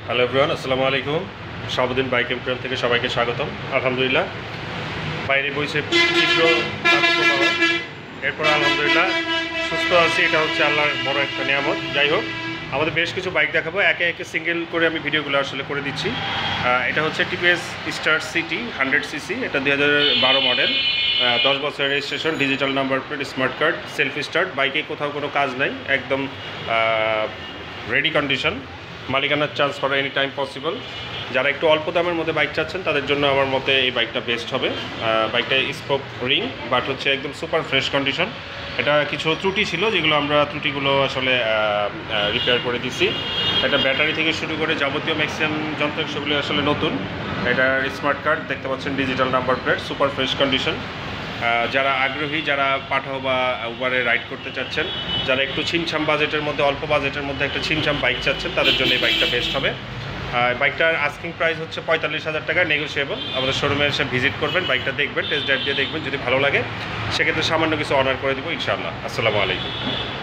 Hello everyone, আসসালামু আলাইকুম। Shahabuddin bike emporium থেকে সবাইকে স্বাগতম। আলহামদুলিল্লাহ, বাইরে বইছে তীব্র তাপপ্রবাহ, এরপর আলহামদুলিল্লাহ সুস্থ আছি। এটা হচ্ছে আল্লাহর বড় একটা নিয়ামত। যাই হোক, আমাদের বেশ কিছু বাইক দেখাবো, একে একে সিঙ্গেল করে আমি ভিডিওগুলো আসলে করে দিচ্ছি। এটা হচ্ছে টিভিএস স্টার সিটি 100cc, এটা 2012 মডেল, 10 বছরের registration, digital number plate, smart card, selfie start. বাইকে কোথাও কোনো কাজ নাই, একদম রেডি কন্ডিশন। মালিকানার চান্স করা এনি টাইম পসিবল। যারা একটু অল্প দামের মধ্যে বাইক চাচ্ছেন তাদের জন্য আমার মতে এই বাইকটা বেস্ট হবে। বাইকটা স্পোক রিং, বাট হচ্ছে একদম সুপার ফ্রেশ কন্ডিশন। এটা কিছু ত্রুটি ছিল, যেগুলো আমরা ত্রুটিগুলো আসলে রিপেয়ার করে দিছি। এটা ব্যাটারি থেকে শুরু করে যাবতীয় ম্যাক্সিমাম যন্ত্র সেগুলো আসলে নতুন। এটার স্মার্ট কার্ড দেখতে পাচ্ছেন, digital number plate, super fresh condition. যারা আগ্রহী, যারা পাঠাও বা উবারে রাইড করতে চাচ্ছেন, যারা একটু ছিমছাম বাজেটের মধ্যে, অল্প বাজেটের মধ্যে একটা ছিমছাম বাইক চাচ্ছেন, তাদের জন্য এই বাইকটা বেস্ট হবে। বাইকটার আস্কিং প্রাইস হচ্ছে 45,000 টাকা, নেগোসিয়েবল। আমাদের শোরুমে এসে ভিজিট করবেন, বাইকটা দেখবেন, টেস্ট ড্রাইভ দিয়ে দেখবেন। যদি ভালো লাগে সেক্ষেত্রে সামান্য কিছু অর্ডার করে দেবো ইনশাআল্লাহ। আসসালামু আলাইকুম।